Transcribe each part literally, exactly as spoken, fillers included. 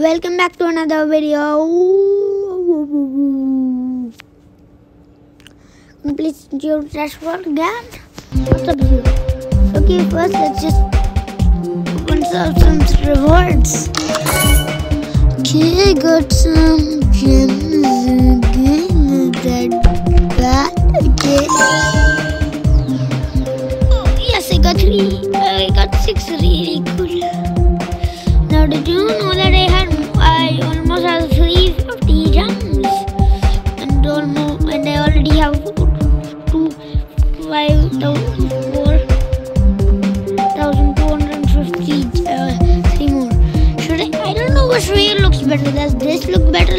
Welcome back to another video. Complete your dashboard again. What's up here? Okay, first let's just open some rewards. Okay, got some gems again. That bad. Okay. Oh, yes, I got three. I got six. Really cool. Now, did you know that I had I almost have three hundred fifty gems, and almost and I already have two five thousand four thousand two hundred fifty uh, three more. Should I? I don't know which way looks better. Does this look better?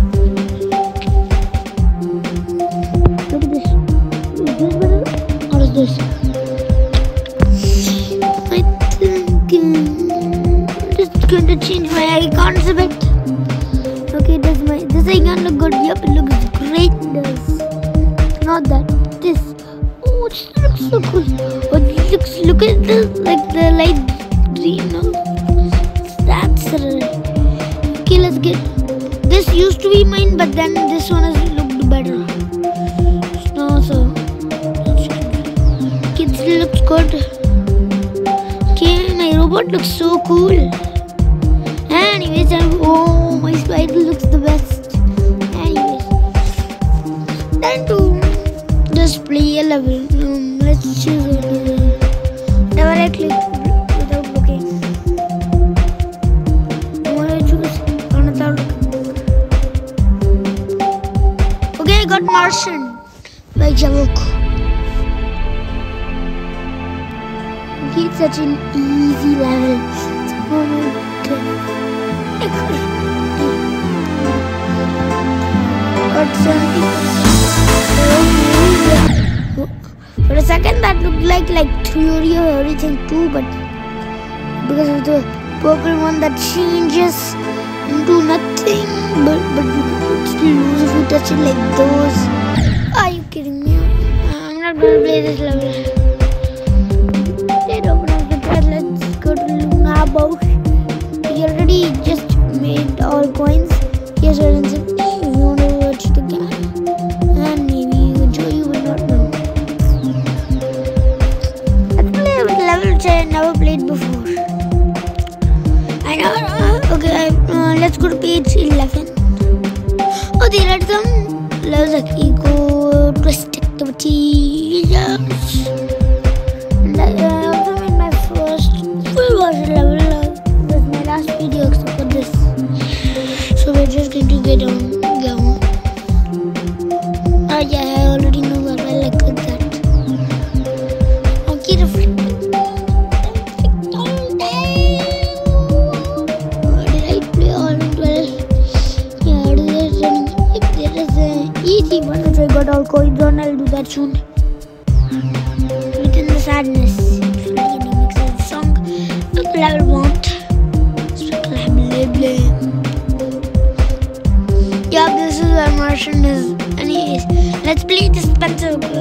Look at this. Is this better or is this? I think. Um, going to change my icons a bit. Okay, does my this icon look good? Yep, it looks great. It does. Not that. This. Oh, this looks so cool. Oh, this looks. Look at this, like the light green. No? That's right. Okay, let's get. This used to be mine, but then this one has looked better. No, so. Okay, this looks good. Okay, my robot looks so cool. Anyways, I'm, oh, my spider looks the best. Anyways, time to just play a level. Um, let's choose a level. Whatever I click without looking. What do I choose? Without looking. Okay, I got Martian by Javok. Okay, it's such an easy level. Okay. For a second that looked like like theory or everything too, but because of the purple one that changes into nothing, but but you could still lose if you touch it like those. Are you kidding me? I'm not gonna play this level. Let's open up the thread. Let's go to Luna Bosch. We already just made all coins. Here's our insect. You want to watch the game, and maybe you can show you will not know. Let's play with level which I never played before. I know. Uh, okay, uh, let's go to page eleven. Oh, there are some levels like Ego, Twist Activity. Yes. And I uh, also made my first full version level. Last video except for this, so we're just going to get on go. Oh yeah, I already know that. I like that. Okay, reflect. Reflect all day. Did I play all twelve? Yeah, there's an, if there is an easy one which I got all coins on, I'll do that soon. Within the sadness, it's like any mix of the song. Look, level want. Yeah, this is where Martian is. Anyways, let's play the Spencer.